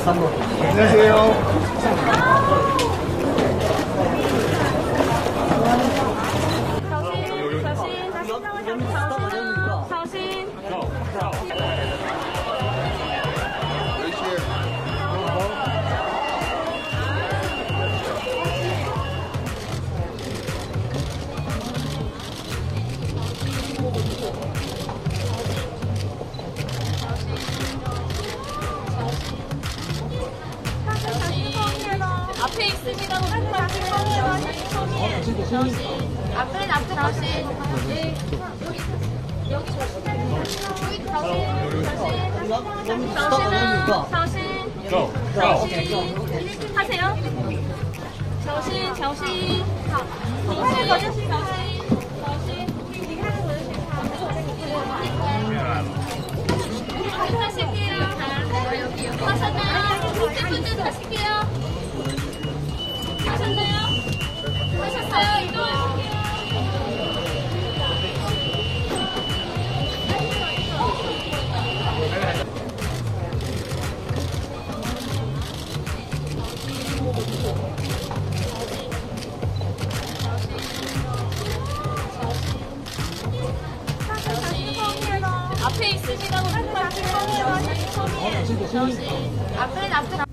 앞에 있습니다. 앞에 다시. 네. 여기 하세요. 정신. 하실게요. 하셨나요? 분들 하실게요. 하셨어요? 이거 할게요. 앞에 있으시다고 앞에